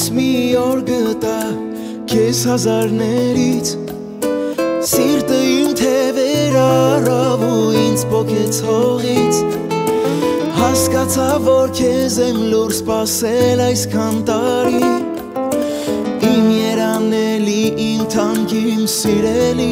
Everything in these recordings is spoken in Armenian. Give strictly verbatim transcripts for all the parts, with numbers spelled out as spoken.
մի օր գտա քեզ հազարներից Սիրտը իմ թևեր առավ ու ինձ պոկեց հողից Հասկացա, որ քեզ եմ լուր սպասել այսքան տարի Իմ երանելի, իմ թանկ, իմ սիրելի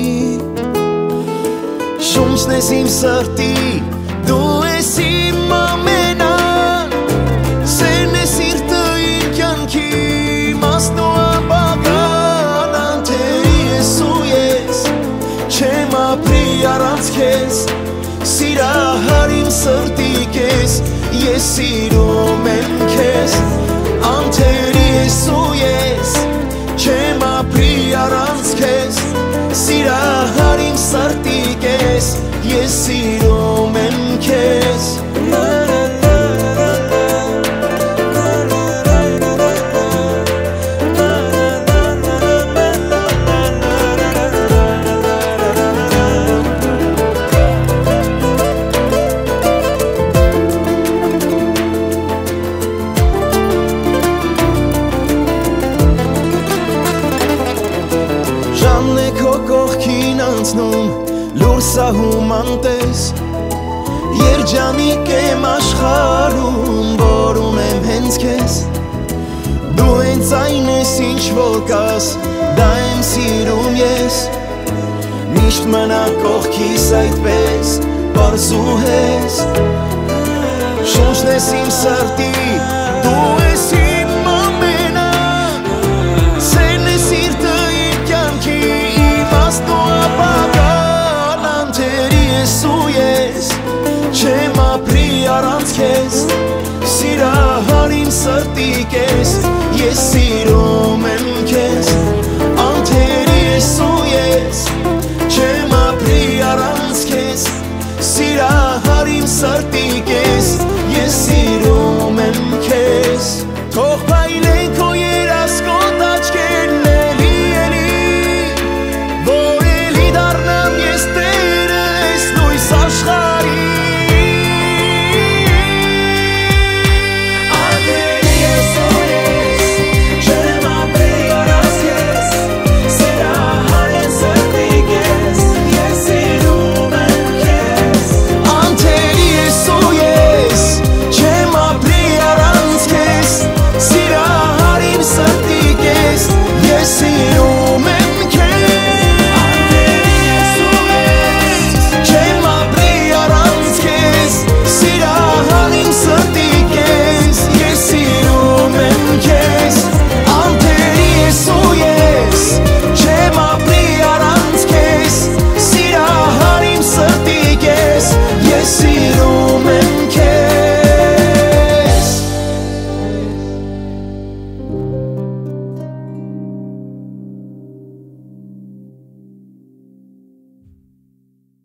Շունչն ես իմ սրտի, դու ես իմ ամենան Սերն է սիրտը իմ կյանքի մասն ու ապագան Անթերի ես ու ես, չեմ ապրի առանց քեզ Սիրահար իմ սրտի կես, ես սիրում եմ քեզ Անթերի ես ու ես, չեմ ապրի առանց քեզ Սիրահար իմ սրտի կես, ես սիրում եմ քեզ Ժամն է քո կողքին անցնում, լուր սահում անտես Երջանիկ եմ աշխարհում, որ ունեմ հենց քեզ Դու հենց այն ես ինչ որ կաս, դա եմ սիրում ես Միշտ մնա կողքիս այդպես, պարզ ու հեզ Շունչն ես իմ սրտի, դու ես իմ ամենան Սերն է սիրտը իմ կյանքի, իմաստ ու ապագան Անթերի ես ու ես, չեմ ապրի առանց քեզ Սիրահար իմ սրտի կես, ես սիրում եմ քեզ Անթերի ես ու ես, չեմ ապրի առանց քեզ Սիրահար իմ սրտի կես, ես սիրում եմ քեզ Թող փայլեն քո երասկոտ աչքերն էլի էլի Որ էլի դառնամ ես տերը ես լույս աշխարհի Անթերի ես ու ես, չեմ ապրի առանց քեզ Սիրահար իմ սրտի կես, ես սիրում եմ քեզ Անթերի ես ու ես, չեմ ապրի առանց քեզ Սիրահար իմ սրտի կես, ես սիրում